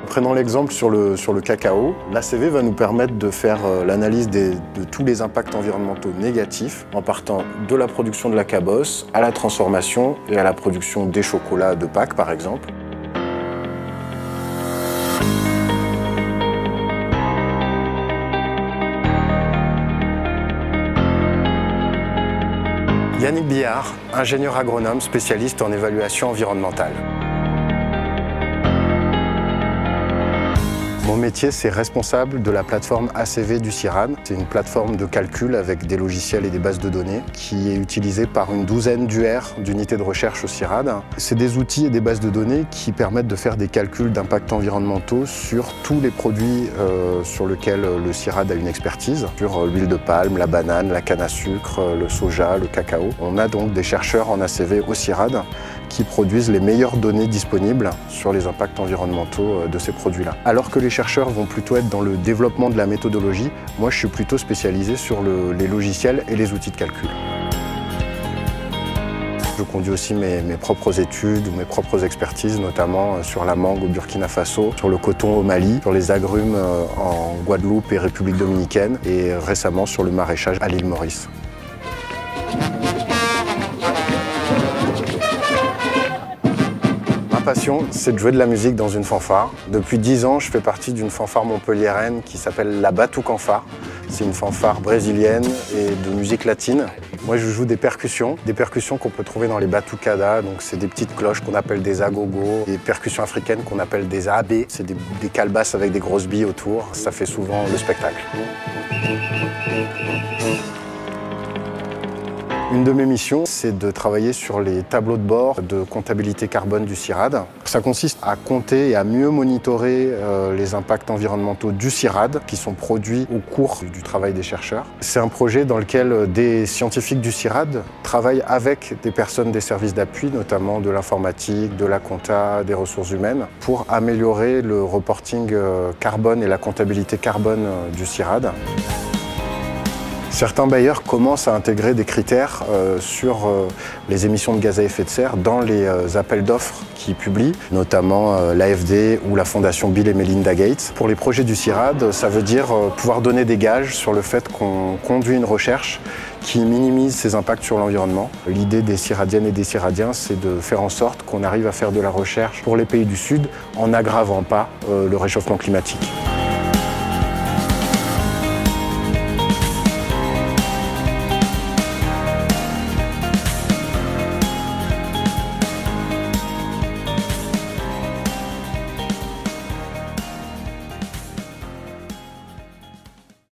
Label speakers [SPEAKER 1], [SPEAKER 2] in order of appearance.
[SPEAKER 1] Prenons l'exemple sur le cacao. L'ACV va nous permettre de faire l'analyse de tous les impacts environnementaux négatifs en partant de la production de la cabosse à la transformation et à la production des chocolats de Pâques par exemple. Yannick Billard, ingénieur agronome spécialiste en évaluation environnementale. Mon métier, c'est responsable de la plateforme ACV du CIRAD. C'est une plateforme de calcul avec des logiciels et des bases de données qui est utilisée par une douzaine d'UR, d'unités de recherche au CIRAD. C'est des outils et des bases de données qui permettent de faire des calculs d'impact environnementaux sur tous les produits sur lesquels le CIRAD a une expertise, sur l'huile de palme, la banane, la canne à sucre, le soja, le cacao. On a donc des chercheurs en ACV au CIRAD qui produisent les meilleures données disponibles sur les impacts environnementaux de ces produits-là. Alors que les chercheurs vont plutôt être dans le développement de la méthodologie, moi je suis plutôt spécialisé sur les logiciels et les outils de calcul. Je conduis aussi mes propres études ou mes propres expertises, notamment sur la mangue au Burkina Faso, sur le coton au Mali, sur les agrumes en Guadeloupe et République dominicaine et récemment sur le maraîchage à l'île Maurice. Ma passion, c'est de jouer de la musique dans une fanfare. Depuis 10 ans, je fais partie d'une fanfare montpelliéraine qui s'appelle la Batucanfar. C'est une fanfare brésilienne et de musique latine. Moi, je joue des percussions qu'on peut trouver dans les batucadas. Donc, c'est des petites cloches qu'on appelle des agogos, des percussions africaines qu'on appelle des abé. C'est des calebasses avec des grosses billes autour. Ça fait souvent le spectacle. Une de mes missions, c'est de travailler sur les tableaux de bord de comptabilité carbone du CIRAD. Ça consiste à compter et à mieux monitorer les impacts environnementaux du CIRAD qui sont produits au cours du travail des chercheurs. C'est un projet dans lequel des scientifiques du CIRAD travaillent avec des personnes des services d'appui, notamment de l'informatique, de la compta, des ressources humaines, pour améliorer le reporting carbone et la comptabilité carbone du CIRAD. Certains bailleurs commencent à intégrer des critères sur les émissions de gaz à effet de serre dans les appels d'offres qu'ils publient, notamment l'AFD ou la fondation Bill et Melinda Gates. Pour les projets du CIRAD, ça veut dire pouvoir donner des gages sur le fait qu'on conduit une recherche qui minimise ses impacts sur l'environnement. L'idée des CIRADiennes et des CIRADiens, c'est de faire en sorte qu'on arrive à faire de la recherche pour les pays du Sud en n'aggravant pas le réchauffement climatique.